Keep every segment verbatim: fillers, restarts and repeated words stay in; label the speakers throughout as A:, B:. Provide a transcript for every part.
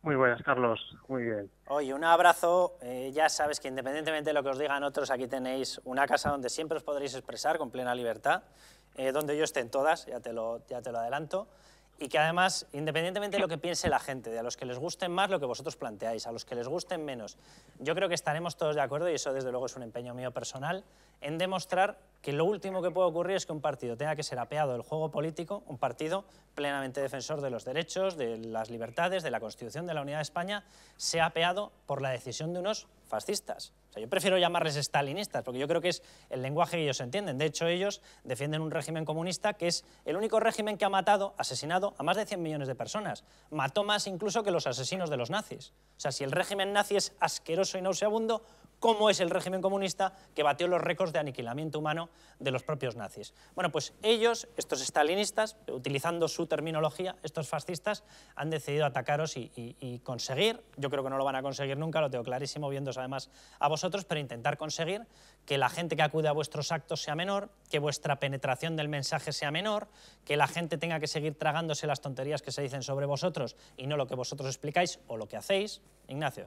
A: Muy buenas, Carlos. Muy bien.
B: Oye, un abrazo. Eh, ya sabes que independientemente de lo que os digan otros, aquí tenéis una casa donde siempre os podréis expresar con plena libertad, eh, donde yo esté en todas, ya te, lo, ya te lo adelanto, y que además, independientemente de lo que piense la gente, de a los que les gusten más lo que vosotros planteáis, a los que les gusten menos, yo creo que estaremos todos de acuerdo, y eso desde luego es un empeño mío personal, en demostrar que lo último que puede ocurrir es que un partido tenga que ser apeado del juego político, un partido plenamente defensor de los derechos, de las libertades, de la Constitución, de la unidad de España, sea apeado por la decisión de unos fascistas. O sea, yo prefiero llamarles stalinistas, porque yo creo que es el lenguaje que ellos entienden. De hecho, ellos defienden un régimen comunista que es el único régimen que ha matado, asesinado a más de cien millones de personas. Mató más incluso que los asesinos de los nazis. O sea, si el régimen nazi es asqueroso y nauseabundo, ¿cómo es el régimen comunista que batió los récords de aniquilamiento humano de los propios nazis? Bueno, pues ellos, estos stalinistas, utilizando su terminología, estos fascistas, han decidido atacaros y, y, y conseguir, yo creo que no lo van a conseguir nunca, lo tengo clarísimo, viéndose además a vosotros, pero intentar conseguir que la gente que acude a vuestros actos sea menor, que vuestra penetración del mensaje sea menor, que la gente tenga que seguir tragándose las tonterías que se dicen sobre vosotros y no lo que vosotros explicáis o lo que hacéis. Ignacio.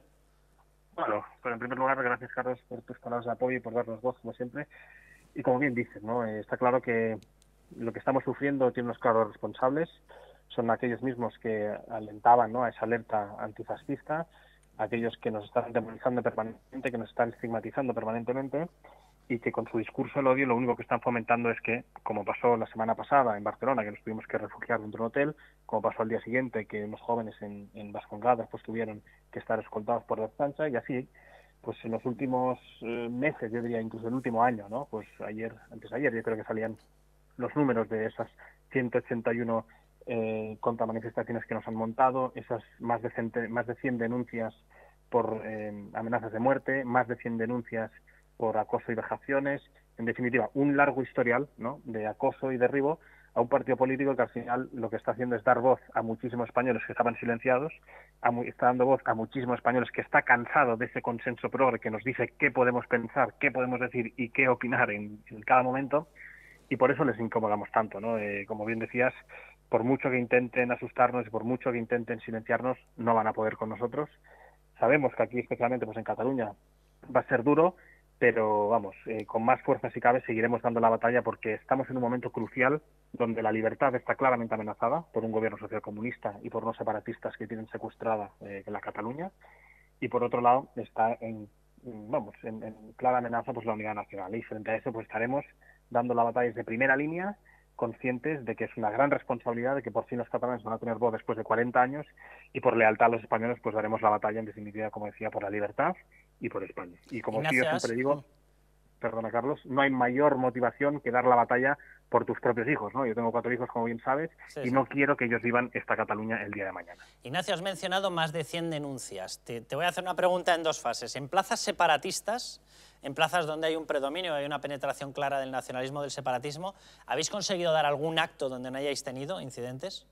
A: Bueno, pero en primer lugar, gracias, Carlos, por tus palabras de apoyo y por darnos voz, como siempre. Y como bien dices, ¿no? Eh, está claro que lo que estamos sufriendo tiene unos claros responsables. Son aquellos mismos que alentaban, ¿no?, a esa alerta antifascista, aquellos que nos están demonizando permanentemente, que nos están estigmatizando permanentemente, y que con su discurso del odio lo único que están fomentando es que, como pasó la semana pasada en Barcelona, que nos tuvimos que refugiar dentro de un hotel, como pasó al día siguiente, que unos jóvenes en, en Vascongadas pues tuvieron que estar escoltados por la plancha, y así, pues en los últimos eh, meses, yo diría incluso el último año, ¿no? Pues ayer, antes de ayer, yo creo que salían los números de esas ciento ochenta y uno eh, contramanifestaciones que nos han montado, esas más de, cente, más de cien denuncias por eh, amenazas de muerte, más de cien denuncias por acoso y vejaciones, en definitiva, un largo historial, ¿no?, de acoso y derribo a un partido político que al final lo que está haciendo es dar voz a muchísimos españoles que estaban silenciados, a, está dando voz a muchísimos españoles que está cansado de ese consenso progre que nos dice qué podemos pensar, qué podemos decir y qué opinar en, en cada momento, y por eso les incomodamos tanto, ¿no? Eh, como bien decías, por mucho que intenten asustarnos y por mucho que intenten silenciarnos, no van a poder con nosotros. Sabemos que aquí, especialmente pues en Cataluña, va a ser duro, pero vamos, eh, con más fuerza si cabe seguiremos dando la batalla porque estamos en un momento crucial donde la libertad está claramente amenazada por un gobierno socialcomunista y por unos separatistas que tienen secuestrada eh, la Cataluña, y por otro lado está en, vamos, en, en clara amenaza pues la unidad nacional, y frente a eso pues estaremos dando la batalla desde primera línea, conscientes de que es una gran responsabilidad, de que por fin los catalanes van a tener voz después de cuarenta años, y por lealtad a los españoles pues daremos la batalla, en definitiva, como decía, por la libertad y por España. Y como sí yo
B: Ignacio,
A: siempre
B: has...
A: digo, perdona Carlos, no hay mayor motivación que dar la batalla por tus propios hijos, ¿no? Yo tengo cuatro hijos, como bien sabes,
B: Sí,
A: y
B: sí.
A: no quiero que ellos vivan esta Cataluña el día de mañana.
B: Ignacio, has mencionado más de cien denuncias. Te, te voy a hacer una pregunta en dos fases. En plazas separatistas, en plazas donde hay un predominio, hay una penetración clara del nacionalismo, del separatismo, ¿habéis conseguido dar algún acto donde no hayáis tenido incidentes?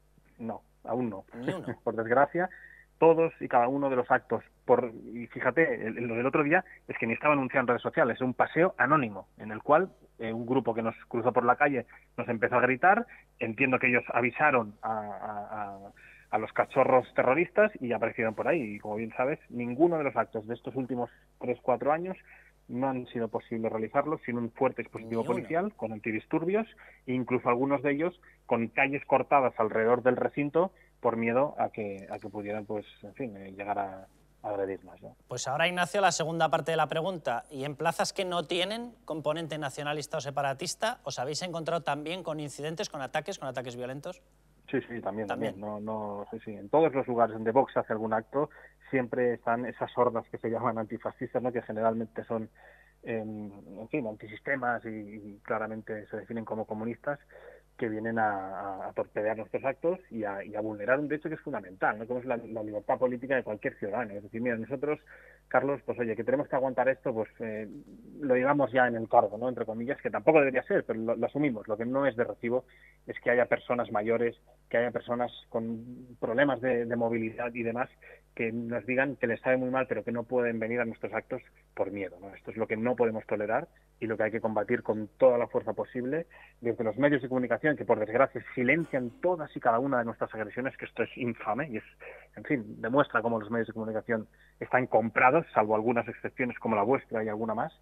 A: No, aún no.
B: Ni uno.
A: Por desgracia, todos y cada uno de los actos, por, y fíjate, el- lo del otro día es que ni estaba anunciado en redes sociales, es un paseo anónimo, en el cual eh, un grupo que nos cruzó por la calle nos empezó a gritar, entiendo que ellos avisaron a, a, a, a los cachorros terroristas y aparecieron por ahí, y como bien sabes, ninguno de los actos de estos últimos tres, cuatro años no han sido posible realizarlos sin un fuerte dispositivo
B: Ni uno.
A: policial, con antidisturbios, e incluso algunos de ellos con calles cortadas alrededor del recinto por miedo a que, a que pudieran, pues, en fin, eh, llegar a, a agredirnos, ¿no?
B: Pues ahora, Ignacio, la segunda parte de la pregunta. ¿Y en plazas que no tienen componente nacionalista o separatista, os habéis encontrado también con incidentes, con ataques, con ataques violentos?
A: Sí, sí, también, también.
B: También.
A: No, no, sí, sí. En todos los lugares donde Vox hace algún acto, siempre están esas hordas que se llaman antifascistas, ¿no?, que generalmente son, eh, en fin, antisistemas y, y claramente se definen como comunistas, que vienen a, a torpedear nuestros actos y a, y a vulnerar un derecho que es fundamental, ¿no?, como es la, la libertad política de cualquier ciudadano. Es decir, mira, nosotros, Carlos, pues oye, que tenemos que aguantar esto, pues eh, lo digamos ya en el cargo, ¿no?, entre comillas, que tampoco debería ser, pero lo, lo asumimos. Lo que no es de recibo es que haya personas mayores, que haya personas con problemas de, de movilidad y demás, que nos digan que les sabe muy mal, pero que no pueden venir a nuestros actos por miedo, ¿no? Esto es lo que no podemos tolerar y lo que hay que combatir con toda la fuerza posible desde los medios de comunicación, que por desgracia silencian todas y cada una de nuestras agresiones, que esto es infame y es, en fin, demuestra cómo los medios de comunicación están comprados, salvo algunas excepciones como la vuestra y alguna más,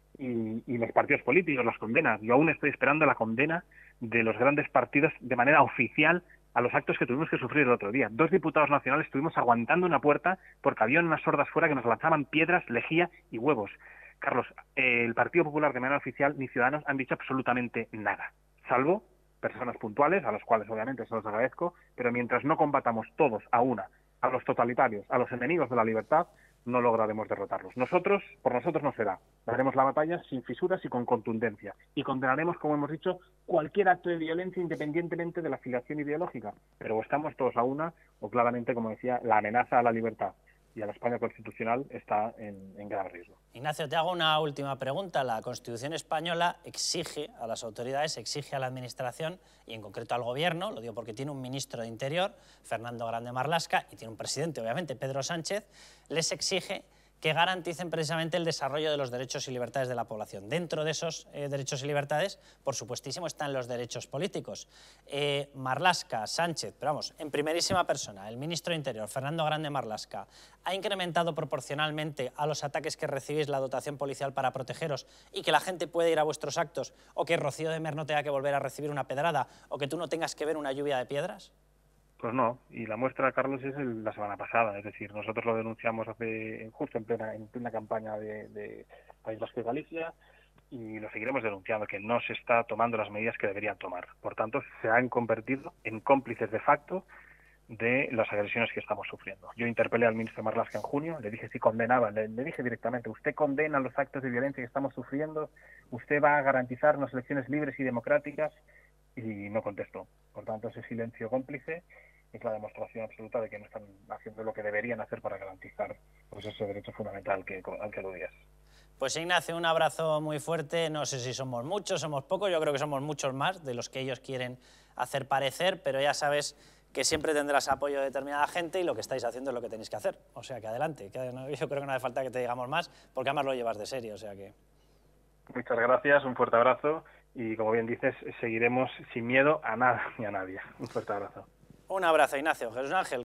A: y, y los partidos políticos, las condenas. Yo aún estoy esperando la condena de los grandes partidos de manera oficial a los actos que tuvimos que sufrir el otro día. Dos diputados nacionales estuvimos aguantando una puerta porque había unas sordas fuera que nos lanzaban piedras, lejía y huevos. Carlos, eh, el Partido Popular de manera oficial ni Ciudadanos han dicho absolutamente nada, salvo personas puntuales, a las cuales obviamente se los agradezco, pero mientras no combatamos todos a una, a los totalitarios, a los enemigos de la libertad, no lograremos derrotarlos. Nosotros, por nosotros no será. Daremos la batalla sin fisuras y con contundencia. Y condenaremos, como hemos dicho, cualquier acto de violencia independientemente de la afiliación ideológica. Pero o estamos todos a una, o claramente, como decía, la amenaza a la libertad y a la España constitucional está en, en grave riesgo.
B: Ignacio, te hago una última pregunta. La Constitución española exige a las autoridades, exige a la Administración y en concreto al Gobierno, lo digo porque tiene un ministro de Interior, Fernando Grande Marlaska, y tiene un presidente, obviamente, Pedro Sánchez, les exige que garanticen precisamente el desarrollo de los derechos y libertades de la población. Dentro de esos eh, derechos y libertades, por supuestísimo, están los derechos políticos. Eh, Marlaska, Sánchez, pero vamos, en primerísima persona, el ministro de Interior, Fernando Grande Marlaska, ¿ha incrementado proporcionalmente a los ataques que recibís la dotación policial para protegeros y que la gente puede ir a vuestros actos o que Rocío de Mer no tenga que volver a recibir una pedrada o que tú no tengas que ver una lluvia de piedras?
A: Pues no, y la muestra, Carlos, es el, la semana pasada, es decir, nosotros lo denunciamos hace justo en plena, en plena campaña de, de País Vasco y Galicia, y lo seguiremos denunciando, que no se está tomando las medidas que deberían tomar. Por tanto, se han convertido en cómplices de facto de las agresiones que estamos sufriendo. Yo interpelé al ministro Marlaska en junio, le dije si condenaba, le, le dije directamente, usted condena los actos de violencia que estamos sufriendo, usted va a garantizar unas elecciones libres y democráticas, y no contestó. Por tanto, ese silencio cómplice es la demostración absoluta de que no están haciendo lo que deberían hacer para garantizar pues, ese derecho fundamental que, al que aludías.
B: Pues Ignacio, un abrazo muy fuerte. No sé si somos muchos, somos pocos, yo creo que somos muchos más de los que ellos quieren hacer parecer, pero ya sabes que siempre tendrás apoyo de determinada gente y lo que estáis haciendo es lo que tenéis que hacer. O sea que adelante, que no, yo creo que no hace falta que te digamos más, porque además lo llevas de serio, o sea que...
A: Muchas gracias, un fuerte abrazo y como bien dices, seguiremos sin miedo a nada ni a nadie. Un fuerte abrazo.
B: Un abrazo, Ignacio. Jesús Ángel.